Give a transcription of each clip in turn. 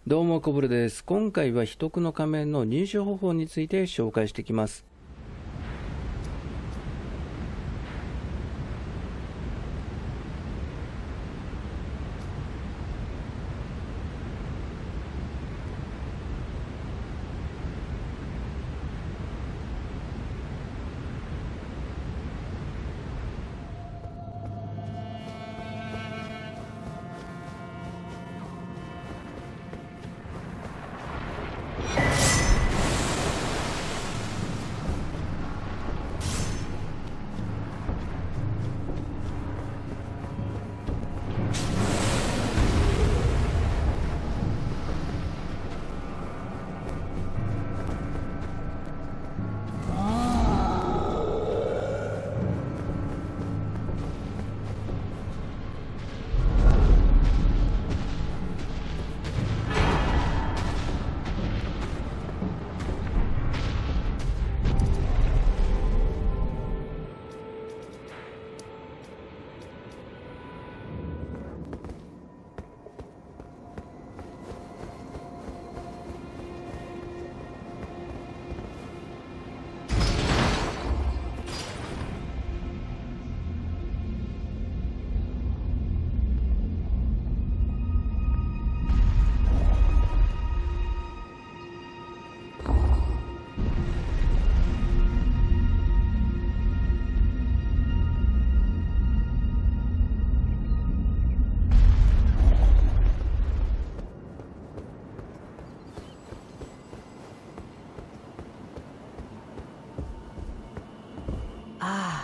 どうもコブルです。今回は秘匿の仮面の入手方法について紹介していきます。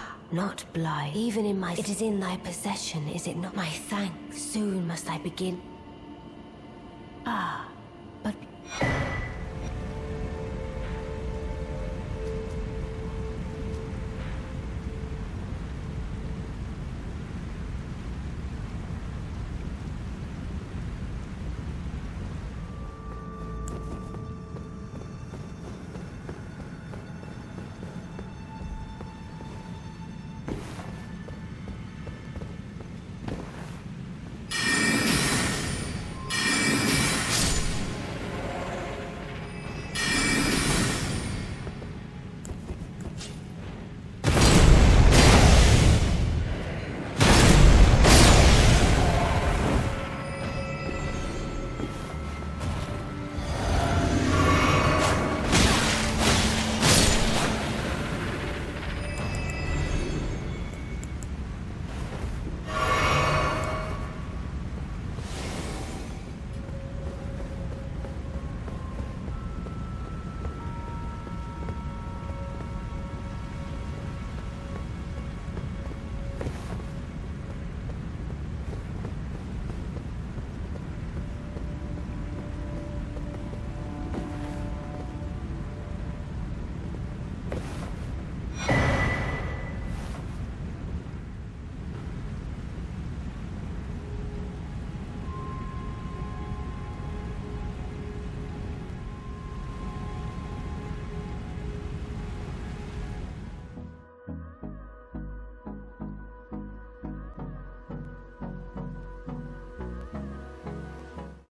Not blind. Even in my... It is in thy possession, is it not? My thanks. Soon must I begin.